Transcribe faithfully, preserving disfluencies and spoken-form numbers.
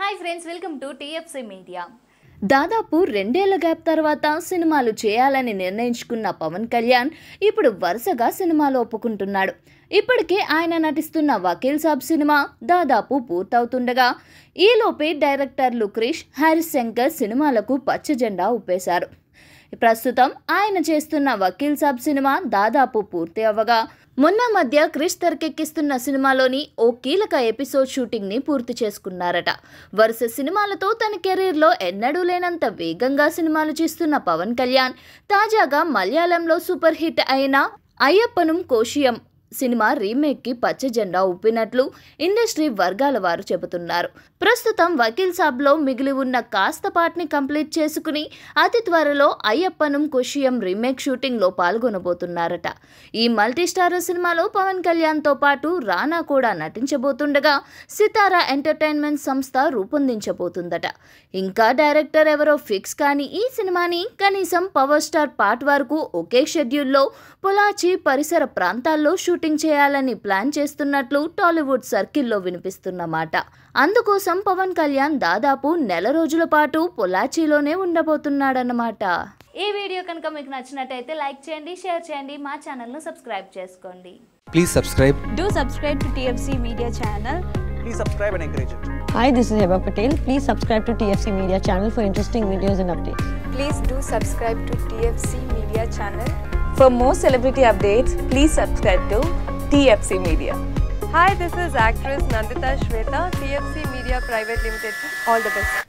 Hi friends, welcome to T F C Media. దాదాపు రెండేళ్ల gap తర్వాత సినిమాలు చేయాలని నిర్ణయించుకున్న పవన్ కళ్యాణ్ ఇప్పుడు వరుసగా సినిమాలు ఒప్పుకుంటున్నాడు. ఇప్పటికే ఆయన నటిస్తున్న వకీల్ సాబ్ సినిమా దాదాపు పూర్తవుతుండగా ఈలోపే డైరెక్టర్లు క్రిష్, హారిస్ శంకర్ సినిమాలకు పచ్చ జెండా ఊపేశారు. ప్రస్తుతం ఆయన చేస్తున్న వకీల్ సాబ్ సినిమా దాదాపు పూర్తి అవ్వగా మొన్న మధ్య క్రిష్ తెరకెక్కిస్తున్న సినిమాలోని ఓ కీలక ఎపిసోడ్ షూటింగ్ ని పూర్తి చేసుకున్నారట. వరుస సినిమాలతో తన కెరీర్లో ఎన్నడూ లేనంత వేగంగా సినిమాలు చేస్తున్న పవన్ కళ్యాణ్ తాజాగా మలయాళంలో సూపర్ హిట్ అయిన అయ్యప్పనుం కోశియం సినిమా రీమేక్ కి పచ్చ జెండా ఊపినట్లు ఇండస్ట్రీ వర్గాల వారు చెబుతున్నారు. ప్రస్తుతం వకీల్ సాబ్ లో మిగిలి ఉన్న కాస్త పార్ట్ని కంప్లీట్ చేసుకుని అతి త్వరలో అయ్యప్పనుం కోశియం రీమేక్ షూటింగ్ లో పాల్గొనబోతున్నారట. ఈ మల్టీ స్టారర్ సినిమాలో పవన్ కళ్యాణ్ తో పాటు రానా కూడా నటించబోతుండగా సితారా ఎంటర్టైన్మెంట్ సంస్థ రూపొందించబోతుందట. ఇంకా డైరెక్టర్ ఎవరో ఫిక్స్ కాని ఈ సినిమాని కనీసం పవర్ స్టార్ పార్ట్ వరకు ఒకే షెడ్యూల్లో పొలాచి పరిసర ప్రాంతాల్లో షూటింగ్ చేయాలని ప్లాన్ చేస్తున్నట్లు టాలీవుడ్ సర్కిల్లో వినిపిస్తున్న మాట. అందుకోసం పవన్ కళ్యాణ్ దాదాపు నెల రోజుల పాటు పొలాచిలోనే ఉండబోతున్నాడన్నమాట. ఈ వీడియో కనుక మీకు నచ్చినట్టయితే లైక్ చేయండి, షేర్ చేయండి, మా ఛానల్ ను సబ్స్క్రైబ్ చేసుకోండి. Please subscribe. Do subscribe to T F C Media channel. Please subscribe and encourage it. Hi, this is Heba Patel. Please subscribe to T F C Media channel for interesting videos and updates. Please do subscribe to T F C Media channel. For more celebrity updates, please subscribe to T F C Media. Hi, this is actress Nandita Shweta, T F C Media Private Limited. All the best.